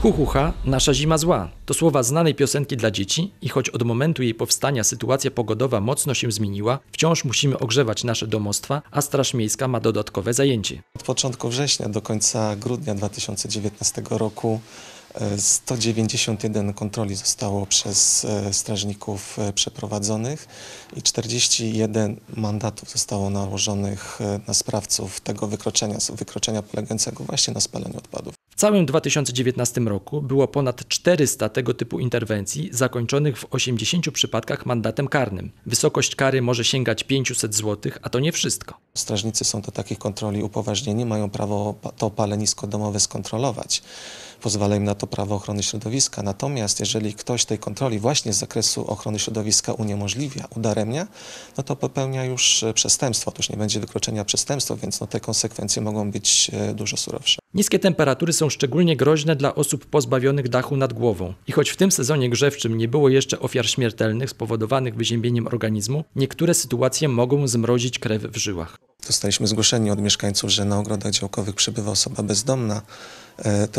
Hu, hu, ha, nasza zima zła. To słowa znanej piosenki dla dzieci i choć od momentu jej powstania sytuacja pogodowa mocno się zmieniła, wciąż musimy ogrzewać nasze domostwa, a Straż Miejska ma dodatkowe zajęcie. Od początku września do końca grudnia 2019 roku 191 kontroli zostało przez strażników przeprowadzonych i 41 mandatów zostało nałożonych na sprawców tego wykroczenia polegającego właśnie na spalaniu odpadów. W całym 2019 roku było ponad 400 tego typu interwencji zakończonych w 80 przypadkach mandatem karnym. Wysokość kary może sięgać 500 zł, a to nie wszystko. Strażnicy są do takich kontroli upoważnieni, mają prawo to palenisko domowe skontrolować. Pozwala im na to prawo ochrony środowiska. Natomiast jeżeli ktoś tej kontroli właśnie z zakresu ochrony środowiska uniemożliwia, udaremnia, no to popełnia już przestępstwo. Otóż nie będzie wykroczenia przestępstwa, więc te konsekwencje mogą być dużo surowsze. Niskie temperatury są szczególnie groźne dla osób pozbawionych dachu nad głową. I choć w tym sezonie grzewczym nie było jeszcze ofiar śmiertelnych spowodowanych wyziębieniem organizmu, niektóre sytuacje mogą zmrozić krew w żyłach. Dostaliśmy zgłoszenie od mieszkańców, że na ogrodach działkowych przebywa osoba bezdomna. Te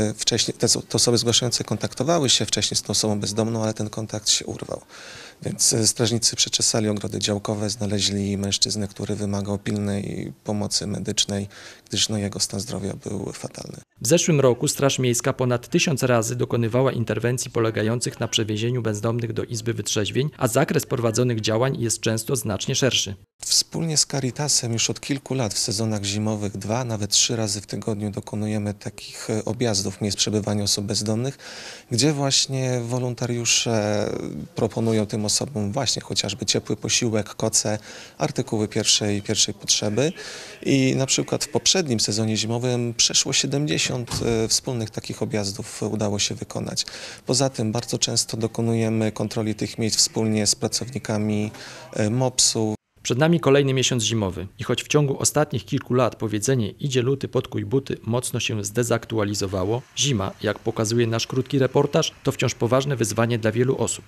osoby zgłaszające kontaktowały się wcześniej z tą osobą bezdomną, ale ten kontakt się urwał. Więc strażnicy przeczesali ogrody działkowe, znaleźli mężczyznę, który wymagał pilnej pomocy medycznej, gdyż jego stan zdrowia był fatalny. W zeszłym roku Straż Miejska ponad 1000 razy dokonywała interwencji polegających na przewiezieniu bezdomnych do Izby Wytrzeźwień, a zakres prowadzonych działań jest często znacznie szerszy. Wspólnie z Caritasem już od kilku lat w sezonach zimowych 2, nawet 3 razy w tygodniu dokonujemy takich objazdów miejsc przebywania osób bezdomnych, gdzie właśnie wolontariusze proponują tym osobom właśnie chociażby ciepły posiłek, koce, artykuły pierwszej potrzeby. I na przykład w poprzednim sezonie zimowym przeszło 70 wspólnych takich objazdów udało się wykonać. Poza tym bardzo często dokonujemy kontroli tych miejsc wspólnie z pracownikami MOPS-u. Przed nami kolejny miesiąc zimowy i choć w ciągu ostatnich kilku lat powiedzenie idzie luty, podkuj buty mocno się zdezaktualizowało, zima, jak pokazuje nasz krótki reportaż, to wciąż poważne wyzwanie dla wielu osób.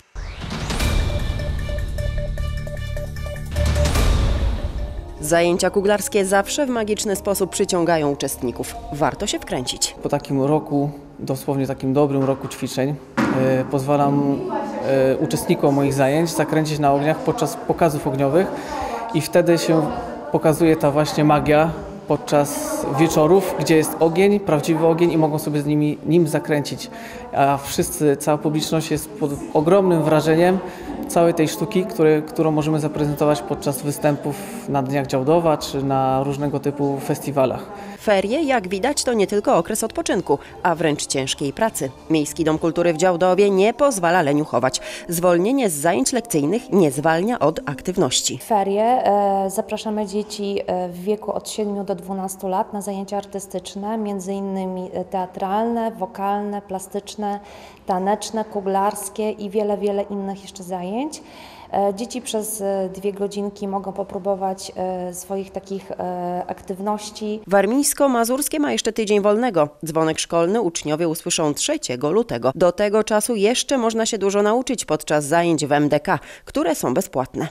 Zajęcia kuglarskie zawsze w magiczny sposób przyciągają uczestników. Warto się wkręcić. Po takim roku, dosłownie takim dobrym roku ćwiczeń, pozwalam uczestnikom moich zajęć zakręcić na ogniach podczas pokazów ogniowych i wtedy się pokazuje ta właśnie magia podczas wieczorów, gdzie jest ogień, prawdziwy ogień i mogą sobie nim zakręcić. A cała publiczność jest pod ogromnym wrażeniem całej tej sztuki, którą możemy zaprezentować podczas występów na Dniach Działdowa czy na różnego typu festiwalach. Ferie, jak widać, to nie tylko okres odpoczynku, a wręcz ciężkiej pracy. Miejski Dom Kultury w Działdowie nie pozwala leniuchować. Zwolnienie z zajęć lekcyjnych nie zwalnia od aktywności. Ferie zapraszamy dzieci w wieku od 7 do 12 lat na zajęcia artystyczne, m.in. teatralne, wokalne, plastyczne, taneczne, kuglarskie i wiele innych jeszcze zajęć. Dzieci przez 2 godzinki mogą popróbować swoich takich aktywności. Warmińsko-Mazurskie ma jeszcze tydzień wolnego. Dzwonek szkolny uczniowie usłyszą 3 lutego. Do tego czasu jeszcze można się dużo nauczyć podczas zajęć w MDK, które są bezpłatne.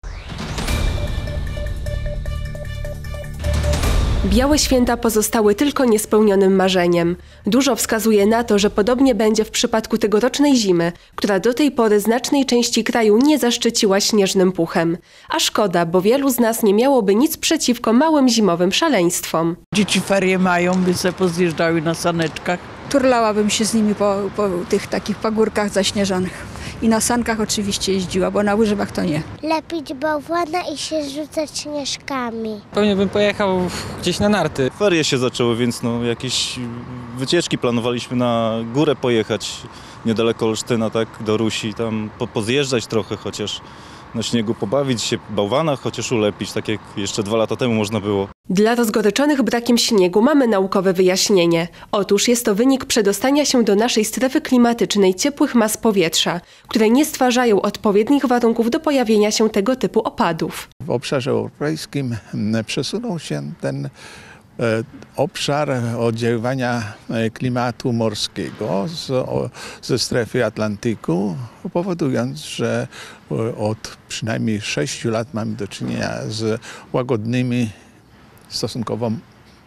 Białe święta pozostały tylko niespełnionym marzeniem. Dużo wskazuje na to, że podobnie będzie w przypadku tegorocznej zimy, która do tej pory znacznej części kraju nie zaszczyciła śnieżnym puchem. A szkoda, bo wielu z nas nie miałoby nic przeciwko małym zimowym szaleństwom. Dzieci ferie mają, by sobie pozjeżdżały na saneczkach. Turlałabym się z nimi po tych takich pagórkach zaśnieżonych. I na sankach oczywiście jeździła, bo na łyżwach to nie. Lepić bałwana i się rzucać śnieżkami. Pewnie bym pojechał gdzieś na narty. Ferie się zaczęły, więc jakieś wycieczki planowaliśmy na górę pojechać, niedaleko Olsztyna, tak, do Rusi, tam pozjeżdżać trochę chociaż. Na śniegu pobawić się, bałwana chociaż ulepić, tak jak jeszcze 2 lata temu można było. Dla rozgoryczonych brakiem śniegu mamy naukowe wyjaśnienie. Otóż jest to wynik przedostania się do naszej strefy klimatycznej ciepłych mas powietrza, które nie stwarzają odpowiednich warunków do pojawienia się tego typu opadów. W obszarze europejskim przesunął się ten obszar oddziaływania klimatu morskiego ze strefy Atlantyku, powodując, że od przynajmniej 6 lat mamy do czynienia z łagodnymi, stosunkowo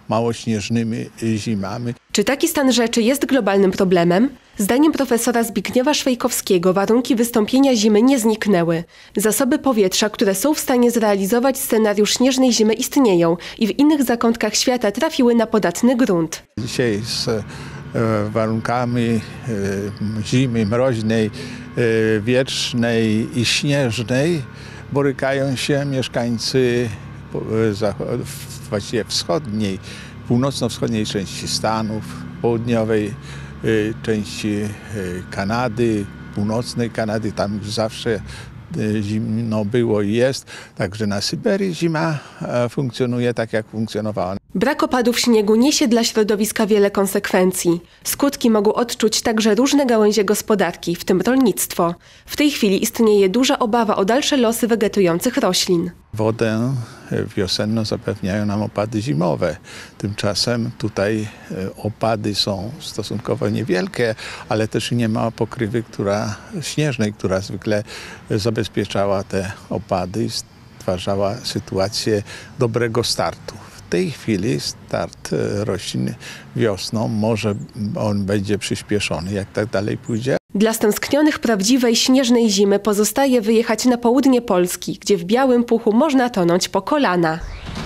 małośnieżnymi zimami. Czy taki stan rzeczy jest globalnym problemem? Zdaniem profesora Zbigniewa Szwejkowskiego warunki wystąpienia zimy nie zniknęły. Zasoby powietrza, które są w stanie zrealizować scenariusz śnieżnej zimy, istnieją i w innych zakątkach świata trafiły na podatny grunt. Dzisiaj z warunkami zimy mroźnej, wietrznej i śnieżnej borykają się mieszkańcy właściwie wschodniej, północno-wschodniej części Stanów, południowej części Kanady, północnej Kanady, tam już zawsze zimno było i jest, także na Syberii zima funkcjonuje tak, jak funkcjonowała. Brak opadów śniegu niesie dla środowiska wiele konsekwencji. Skutki mogą odczuć także różne gałęzie gospodarki, w tym rolnictwo. W tej chwili istnieje duża obawa o dalsze losy wegetujących roślin. Wodę wiosenną zapewniają nam opady zimowe. Tymczasem tutaj opady są stosunkowo niewielkie, ale też nie ma pokrywy śnieżnej, która zwykle zabezpieczała te opady i stwarzała sytuację dobrego startu. W tej chwili start roślin wiosną, może on będzie przyspieszony, jak tak dalej pójdzie. Dla stęsknionych prawdziwej śnieżnej zimy pozostaje wyjechać na południe Polski, gdzie w białym puchu można tonąć po kolana.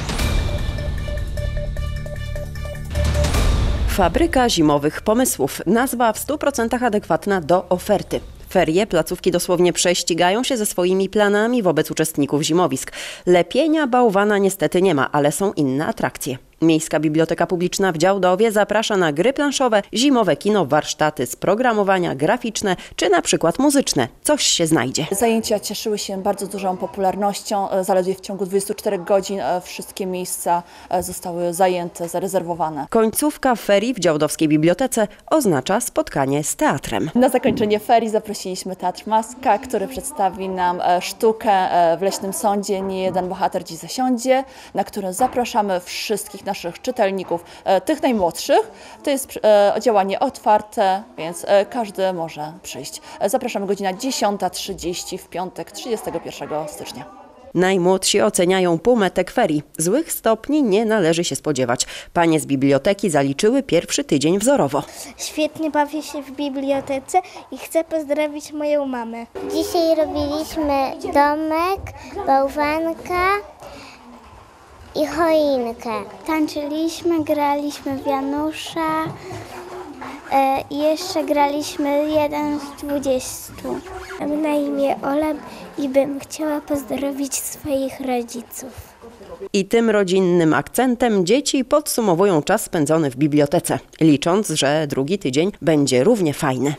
Fabryka zimowych pomysłów. Nazwa w 100% adekwatna do oferty. Ferie placówki dosłownie prześcigają się ze swoimi planami wobec uczestników zimowisk. Lepienia bałwana niestety nie ma, ale są inne atrakcje. Miejska Biblioteka Publiczna w Działdowie zaprasza na gry planszowe, zimowe kino, warsztaty z programowania, graficzne czy na przykład muzyczne. Coś się znajdzie. Zajęcia cieszyły się bardzo dużą popularnością. Zaledwie w ciągu 24 godzin wszystkie miejsca zostały zajęte, zarezerwowane. Końcówka ferii w Działdowskiej Bibliotece oznacza spotkanie z teatrem. Na zakończenie ferii zaprosiliśmy Teatr Maska, który przedstawi nam sztukę w Leśnym Sądzie Nie jeden bohater dziś zasiądzie, na które zapraszamy wszystkich naszych czytelników, tych najmłodszych. To jest działanie otwarte, więc każdy może przyjść. Zapraszamy godzina 10:30 w piątek 31 stycznia. Najmłodsi oceniają półmetek ferii. Złych stopni nie należy się spodziewać. Panie z biblioteki zaliczyły pierwszy tydzień wzorowo. Świetnie bawię się w bibliotece i chcę pozdrowić moją mamę. Dzisiaj robiliśmy domek, bałwanka i choinkę. Tańczyliśmy, graliśmy w Janusza i jeszcze graliśmy 1 z 20. Mam na imię Ola i bym chciała pozdrowić swoich rodziców. I tym rodzinnym akcentem dzieci podsumowują czas spędzony w bibliotece, licząc, że drugi tydzień będzie równie fajny.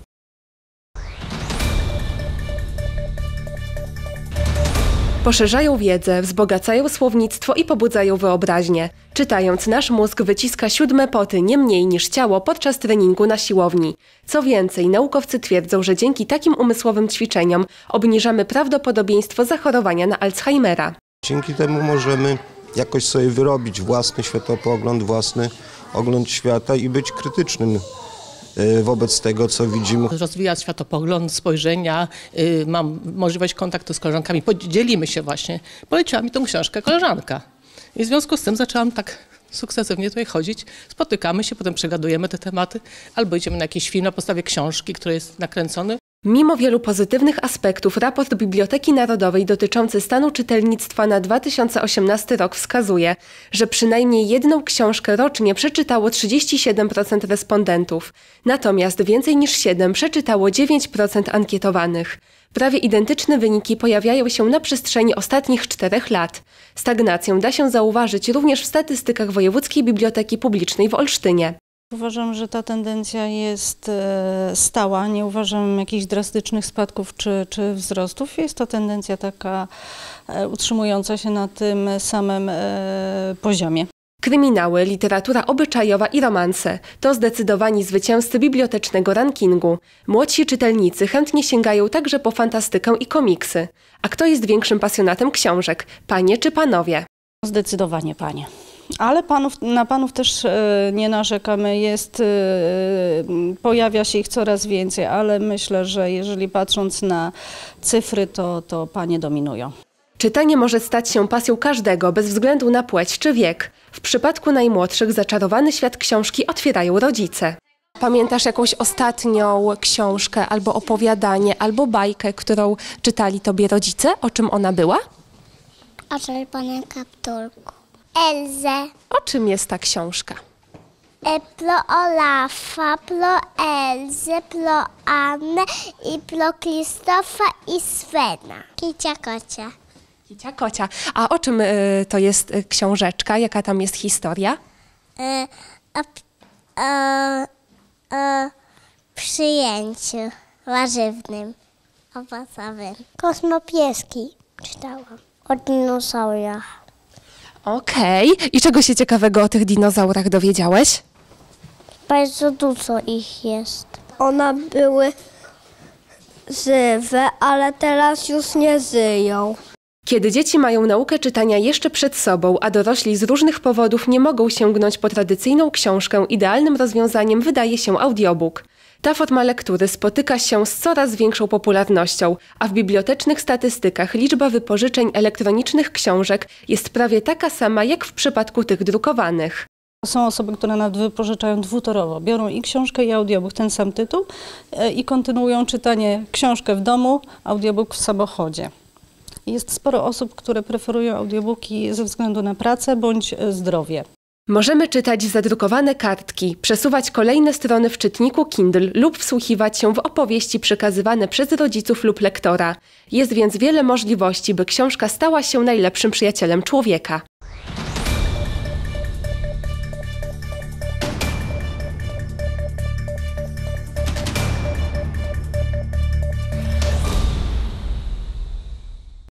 Poszerzają wiedzę, wzbogacają słownictwo i pobudzają wyobraźnię. Czytając, nasz mózg wyciska 7 poty nie mniej niż ciało podczas treningu na siłowni. Co więcej, naukowcy twierdzą, że dzięki takim umysłowym ćwiczeniom obniżamy prawdopodobieństwo zachorowania na Alzheimera. Dzięki temu możemy jakoś sobie wyrobić własny światopogląd, własny ogląd świata i być krytycznym wobec tego, co widzimy. Rozwijać światopogląd, spojrzenia, mam możliwość kontaktu z koleżankami, podzielimy się właśnie. Poleciła mi tą książkę koleżanka i w związku z tym zaczęłam tak sukcesywnie tutaj chodzić, spotykamy się, potem przegadujemy te tematy, albo idziemy na jakiś film na podstawie książki, który jest nakręcony. Mimo wielu pozytywnych aspektów, raport Biblioteki Narodowej dotyczący stanu czytelnictwa na 2018 rok wskazuje, że przynajmniej jedną książkę rocznie przeczytało 37% respondentów. Natomiast więcej niż 7 przeczytało 9% ankietowanych. Prawie identyczne wyniki pojawiają się na przestrzeni ostatnich 4 lat. Stagnację da się zauważyć również w statystykach Wojewódzkiej Biblioteki Publicznej w Olsztynie. Uważam, że ta tendencja jest stała, nie uważam jakichś drastycznych spadków czy wzrostów. Jest to tendencja taka utrzymująca się na tym samym poziomie. Kryminały, literatura obyczajowa i romanse to zdecydowani zwycięzcy bibliotecznego rankingu. Młodsi czytelnicy chętnie sięgają także po fantastykę i komiksy. A kto jest większym pasjonatem książek, panie czy panowie? Zdecydowanie panie. Ale na panów też nie narzekamy, pojawia się ich coraz więcej, ale myślę, że jeżeli patrząc na cyfry, to panie dominują. Czytanie może stać się pasją każdego, bez względu na płeć czy wiek. W przypadku najmłodszych zaczarowany świat książki otwierają rodzice. Pamiętasz jakąś ostatnią książkę, albo opowiadanie, albo bajkę, którą czytali tobie rodzice? O czym ona była? O czerwonym kapturku. Elzę. O czym jest ta książka? Pro Olafa, pro Elzę, pro Annę i pro Krzysztofa i Svena. Kicia kocia. Kicia kocia. A o czym to jest książeczka? Jaka tam jest historia? O przyjęciu warzywnym, owocowym. Kosmopieski czytałam. O dinozaurach. Okej. I czego się ciekawego o tych dinozaurach dowiedziałeś? Bardzo dużo ich jest. One były żywe, ale teraz już nie żyją. Kiedy dzieci mają naukę czytania jeszcze przed sobą, a dorośli z różnych powodów nie mogą sięgnąć po tradycyjną książkę, idealnym rozwiązaniem wydaje się audiobook. Ta forma lektury spotyka się z coraz większą popularnością, a w bibliotecznych statystykach liczba wypożyczeń elektronicznych książek jest prawie taka sama jak w przypadku tych drukowanych. Są osoby, które nawet wypożyczają dwutorowo. Biorą i książkę, i audiobook, ten sam tytuł i kontynuują czytanie książkę w domu, audiobook w samochodzie. Jest sporo osób, które preferują audiobooki ze względu na pracę bądź zdrowie. Możemy czytać zadrukowane kartki, przesuwać kolejne strony w czytniku Kindle lub wsłuchiwać się w opowieści przekazywane przez rodziców lub lektora. Jest więc wiele możliwości, by książka stała się najlepszym przyjacielem człowieka.